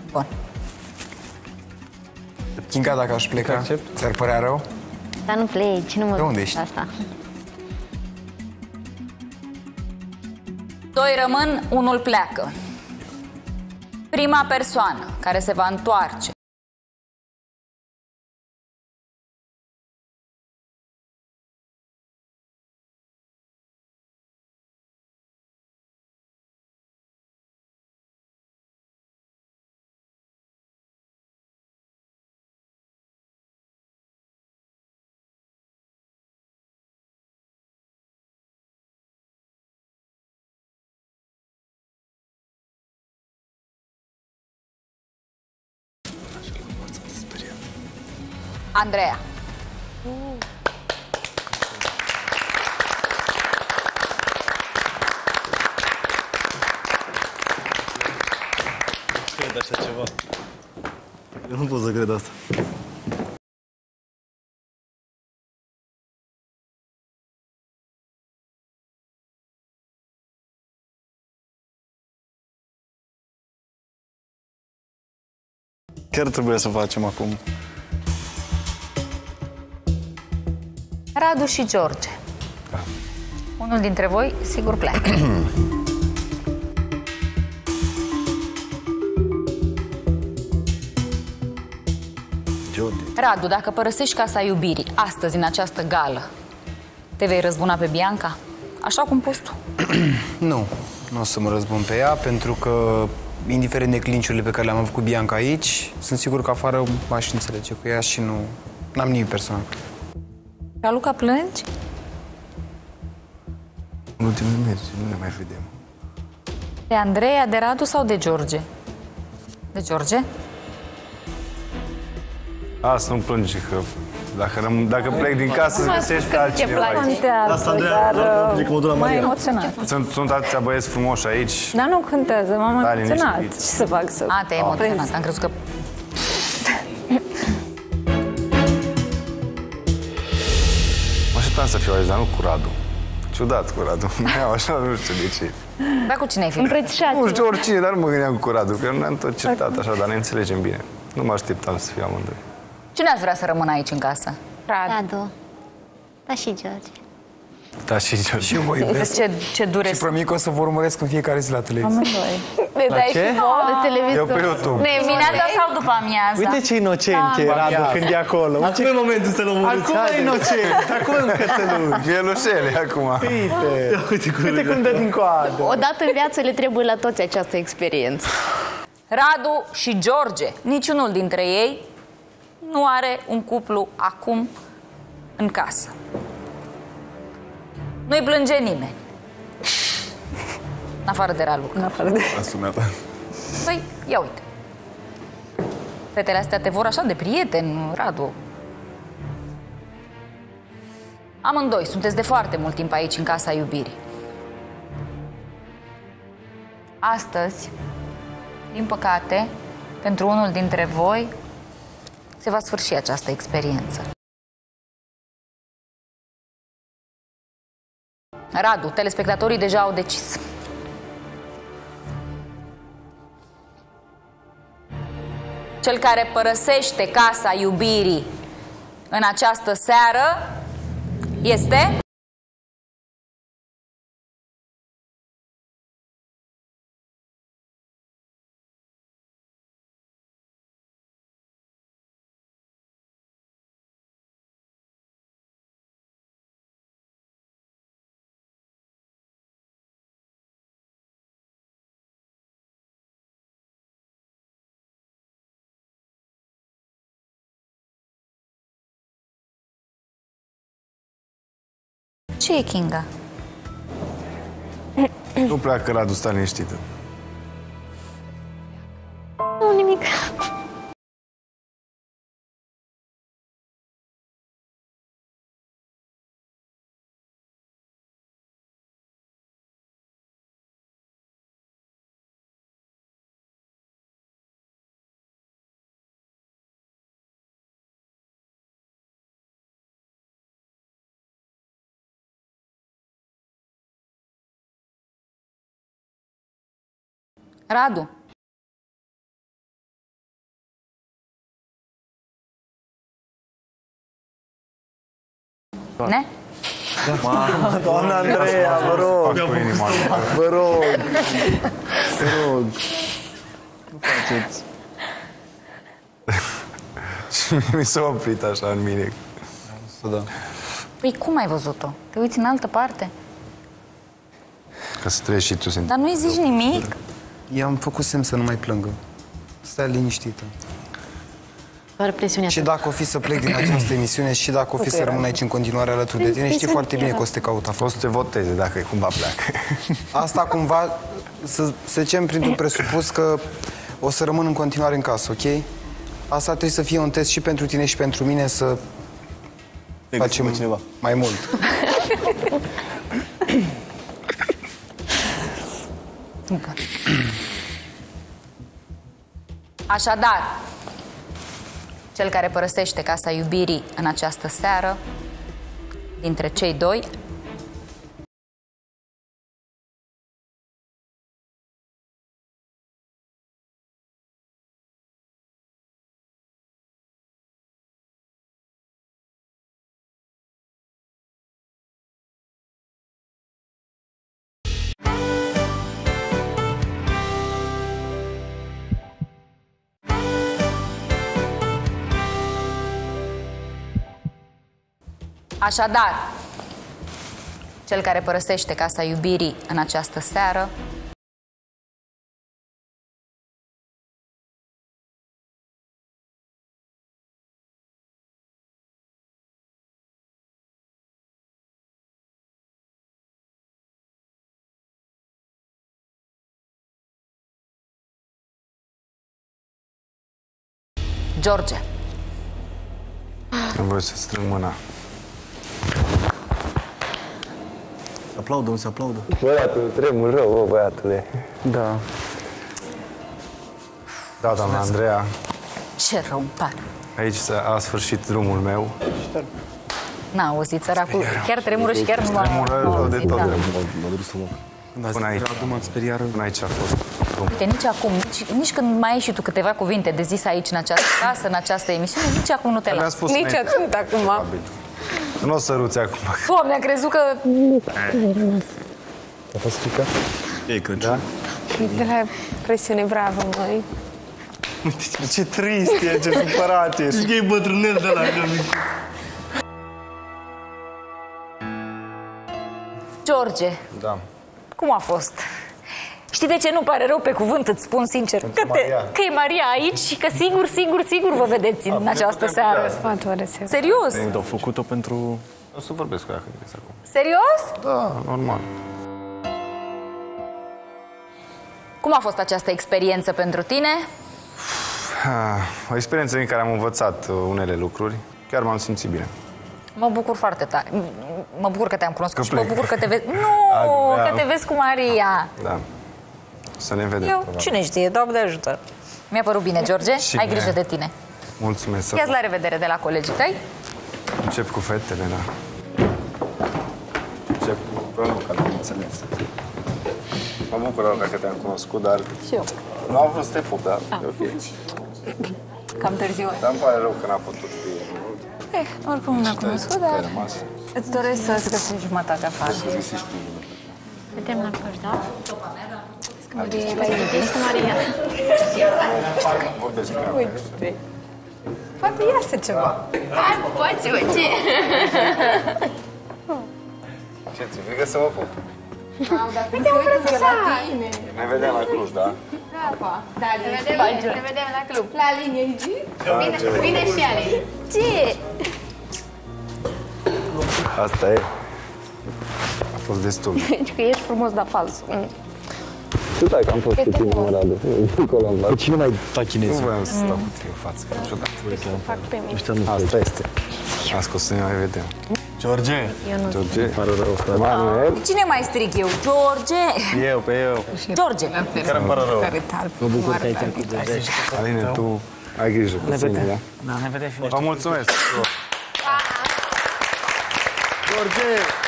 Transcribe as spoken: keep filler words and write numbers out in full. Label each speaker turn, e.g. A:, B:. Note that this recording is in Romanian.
A: Bun.
B: Chinca, dacă aș pleca, ți-ar părea rău?
C: Dar nu pleci, nu mă
B: De unde ești?
C: asta.
A: Doi rămân, unul pleacă. Prima persoană care se va întoarce Andreea.
D: Cred așa ceva. Eu nu pot să cred asta. Chiar trebuie să facem acum.
A: Radu și George. Da. Unul dintre voi, sigur, pleacă. Radu, dacă părăsești Casa Iubirii astăzi, în această gală, te vei răzbuna pe Bianca? Așa cum poți tu?
B: Nu, nu o să mă răzbun pe ea, pentru că, indiferent de clinciurile pe care le-am avut cu Bianca aici, sunt sigur că afară m-aș înțelege cu ea și nu... n-am nimic personal.
A: Raluca, plângi?
D: În ultimul merge, nu ne mai vedem.
A: De Andreea, de Radu sau de George? De George?
D: Asta nu plânge, că dacă, răm, dacă plec din casă, să găsești pe altcineva aici.
E: Contează, dar m-a emoționat.
D: Sunt, sunt atâția băieți frumoși aici.
E: Dar nu contează, m-am
D: Da,
E: emoționat.
D: liniștit.
E: Ce să fac să...
A: A, te-ai emoționat. Am crezut că...
D: Mă așteptam să fiu aici, dar nu cu Radu. Ciudat cu Radu. Așa, nu știu de ce.
A: Dar cu cine ai fi?
C: Îmbrățișați.
D: Nu știu oricine, dar nu mă gândeam cu Radu, că ne-am tot certat așa, dar ne înțelegem bine. Nu mă așteptam să fie amândoi.
A: Cine ați vrea să rămână aici în casă?
C: Radu. Da, și George.
D: Da, și George.
B: Și eu vă iubesc.
A: Ce, ce dure
B: Și promit că o să vă urmăresc în fiecare zi la televiziune.
E: Amândoi.
A: Ne dai
D: ce?
A: și nouă?
C: De televizor.
D: Eu pe YouTube.
A: Ne, dimineața sau după amiază?
F: Uite ce inocent e Radu când e acolo.
D: Acum e momentul să-l omorâți.
F: Acum e inocent, acum e un cățeluș.
D: Mielușele acum.
F: Uite, uite cum dă din coadă.
C: Odată în viață le trebuie la toți această experiență.
A: Radu și George, niciunul dintre ei nu are un cuplu acum în casă. Nu-i plânge nimeni. În afară de Raluca.
E: În afară de...
D: Asumată.
A: Păi, ia uite. Fetele astea te vor așa de prieten, Radu. Amândoi, sunteți de foarte mult timp aici, în Casa Iubirii. Astăzi, din păcate, pentru unul dintre voi, se va sfârși această experiență. Radu, telespectatorii deja au decis. Cel care părăsește Casa Iubirii în această seară este... Ce e, Kinga?
D: Nu pleacă Radu, stai liniștită.
C: Nu, nimic.
A: Radu, Ne?
F: Mamă, doamna Andreea, vă rog. Vă rog. Vă rog. Nu faceți.
D: Și mi s-a oprit așa în mine.
B: Da.
A: Păi cum ai văzut-o? Te uiți în altă parte?
D: Ca să trăiești și tu.
A: Dar nu-i zici nimic?
B: I-am făcut semn să nu mai plângă. Stai liniștită.
C: Doar presiunea.
B: Și dacă o fi să plec din această emisiune și dacă o fi să rămân aici în continuare alături de tine, știi foarte bine că o să te caut afară.
D: O să te voteze dacă e cumva pleacă.
B: Asta cumva, să, să zicem printr-un presupus că o să rămân în continuare în casă, ok? Asta trebuie să fie un test și pentru tine și pentru mine să facem mai mult.
A: Așadar, cel care părăsește casa iubirii în această seară, dintre cei doi, Așadar, cel care părăsește casa iubirii în această seară, George.
D: Nu voi să strâng mâna.
F: Se aplaudă, se aplaudă.
G: Băiatul, tremur rău, bă, băiatule.
F: Da.
D: Da, doamna Andreea,
A: Ce rău îmi pare.
D: aici a sfârșit drumul meu.
A: N-a auzit, săracul. Chiar tremură și chiar nu m-a
D: Tremură
A: m-a
D: rău de
A: auzit.
D: tot.
A: Da.
D: Până aici. Până aici a fost.
A: Uite, nici acum, nici, nici când mai ai și tu câteva cuvinte de zis aici în această casă, în această emisiune, nici acum nu te
D: Mi-a
A: las.
D: spus
E: Nici
D: înainte.
E: atât acum.
D: Nu o să ruți acum.
A: Doamne, am crezut că...
F: A fost frică? E Crăciun.
E: Și de la presiune, bravo, măi.
F: Ce trist e, ce supărat e.
H: Zic că e bătrânel de la
A: George,
D: Da.
A: cum a fost? Știi de ce nu pare rău pe cuvânt, îți spun sincer? Că, te, că e Maria aici și că sigur, sigur, sigur vă vedeți în această seară.
E: Sfatoare, se.
A: Serios?
F: Au făcut-o pentru...
D: O să vorbesc cu ea când ies acum.
A: Serios?
D: Da, normal.
A: Cum a fost această experiență pentru tine?
D: O experiență din care am învățat unele lucruri. Chiar m-am simțit bine.
A: Mă bucur foarte tare. Mă bucur că te-am cunoscut
D: Că
A: și mă
D: plec.
A: bucur că te vezi... Nu,
D: Da.
A: că te vezi cu Maria.
D: Da. Să ne vedem.
A: Eu,
D: probabil.
A: cine știe, Doamne ajută. Mi-a părut bine, George.
D: Și
A: Ai
D: mie.
A: grijă de tine.
D: Mulțumesc.
A: Ia-ți la revedere de la colegii tăi.
D: Încep cu fetele, da. Încep cu Raluca, bineînțeles. Mă bucur, Raluca, că te-am cunoscut, dar...
A: Și eu.
D: Nu am vrut să te pup, dar e ok.
A: Cam târziu.
D: Dar îmi pare rău că n-a putut fi.
A: Eh, oricum nu ne-a cunoscut,
D: Ai
A: dar
D: rămas.
A: îți doresc să-ți găsești jumătatea afară.
D: Să găsești tu.
C: Vedem la coș, da? Maria e la iubită, Maria.
D: Vorbesc cu ea.
E: Uite. Poate iasă ceva.
C: Hai, poți, uite.
D: Ce, ți-e frică să mă pup?
C: Uite, am vrut așa.
D: Ne vedem la Cluj, da?
C: Da, ne vedem, ne vedem la club. La linie, ai zis? Bine, bine și ale. Ce?
D: Asta e. A fost destul.
C: Deci că ești frumos, dar fals.
G: Tu dai că am fost cu tine, mă, Radu. Acolo am luat.
F: Cine mai
D: Nu
F: tachinezi?
D: voiam să stau cu tine în față, niciodată.
C: Fac pe mine.
F: Ăștia nu
D: Asta este. Asta că o să ne mai vedem.
F: George.
D: George,
G: Pare rău, frate.
D: Manuel,
A: Cine mai strig eu? George!
F: Eu, pe eu.
A: George!
F: Care îmi pare rău.
E: Mă bucur că ai
G: trecut de vești.
D: Aline, tu ai grijă cu tine, da?
F: Da, ne vedem și
D: Vă mulțumesc!
F: George!